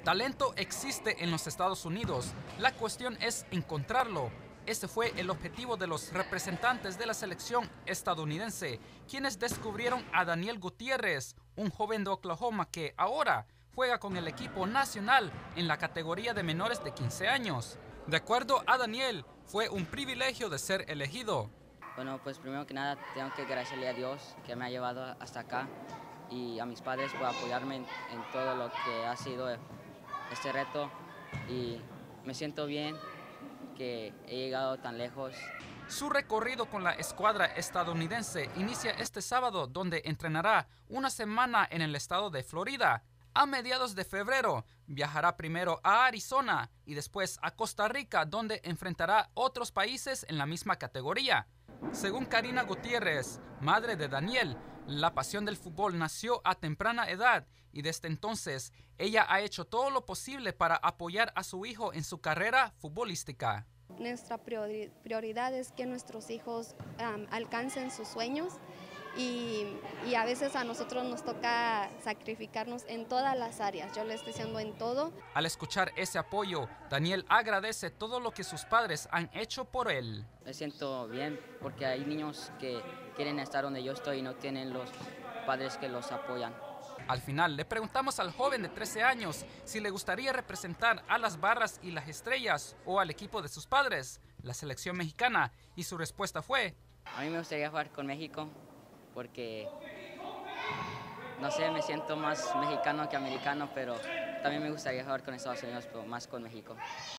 Talento existe en los Estados Unidos. La cuestión es encontrarlo. Ese fue el objetivo de los representantes de la selección estadounidense, quienes descubrieron a Daniel Gutiérrez, un joven de Oklahoma que ahora juega con el equipo nacional en la categoría de menores de 15 años. De acuerdo a Daniel, fue un privilegio de ser elegido. Bueno, pues primero que nada tengo que agradecerle a Dios que me ha llevado hasta acá y a mis padres por apoyarme en todo lo que ha sido este reto, y me siento bien que he llegado tan lejos. Su recorrido con la escuadra estadounidense inicia este sábado, donde entrenará una semana en el estado de Florida. A mediados de febrero viajará primero a Arizona y después a Costa Rica, donde enfrentará otros países en la misma categoría. Según Karina Gutiérrez, madre de Daniel, la pasión del fútbol nació a temprana edad y desde entonces ella ha hecho todo lo posible para apoyar a su hijo en su carrera futbolística. Nuestra prioridad es que nuestros hijos alcancen sus sueños y a veces a nosotros nos toca sacrificarnos en todas las áreas. Yo le estoy diciendo en todo. Al escuchar ese apoyo, Daniel agradece todo lo que sus padres han hecho por él. Me siento bien porque hay niños que quieren estar donde yo estoy y no tienen los padres que los apoyan. Al final le preguntamos al joven de 13 años si le gustaría representar a las Barras y las Estrellas o al equipo de sus padres, la selección mexicana, y su respuesta fue: a mí me gustaría jugar con México porque, no sé, me siento más mexicano que americano, pero también me gustaría jugar con Estados Unidos, pero más con México.